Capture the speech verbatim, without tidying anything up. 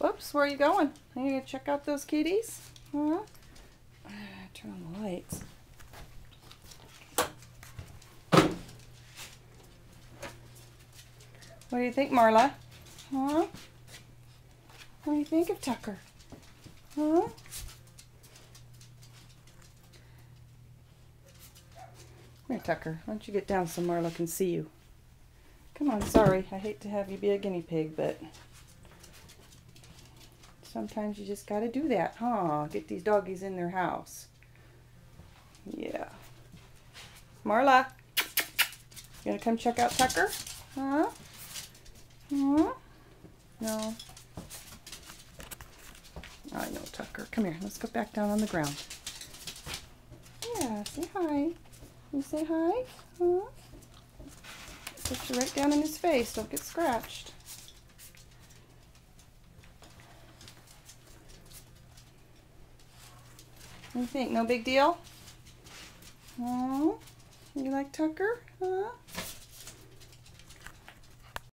Oops, where are you going? Are you gonna check out those kitties? Huh? Turn on the lights. What do you think, Marla? Huh? What do you think of Tucker? Huh? Come here, Tucker. Why don't you get down so Marla can see you? Come on, sorry. I hate to have you be a guinea pig, but sometimes you just gotta do that, huh? Get these doggies in their house. Yeah. Marla, you gonna come check out Tucker? Huh? Huh? No. I know, Tucker. Come here. Let's go back down on the ground. Yeah, say hi. You say hi? Huh? Put you right down in his face. Don't get scratched. What do you think? No big deal? Oh, you like Tucker? Huh?